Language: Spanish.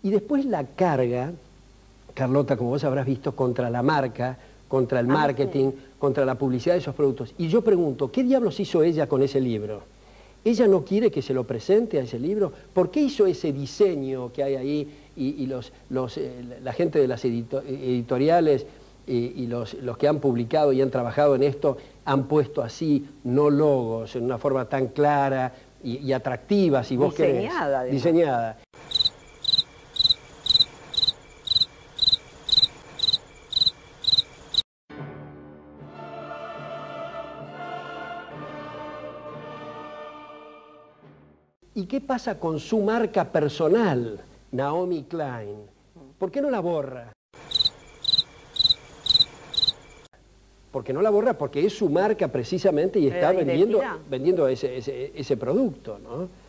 Y después la carga, Carlota, como vos habrás visto, contra la marca, contra el marketing, sí, contra la publicidad de esos productos. Y yo pregunto, ¿qué diablos hizo ella con ese libro? ¿Ella no quiere que se lo presente a ese libro? ¿Por qué hizo ese diseño que hay ahí y la gente de las editoriales y los que han publicado y han trabajado en esto han puesto así, no logos, en una forma tan clara y atractiva, si vos querés? Diseñada, además. Diseñada. ¿Y qué pasa con su marca personal, Naomi Klein? ¿Por qué no la borra? Porque no la borra porque es su marca precisamente y está vendiendo ese producto, ¿no?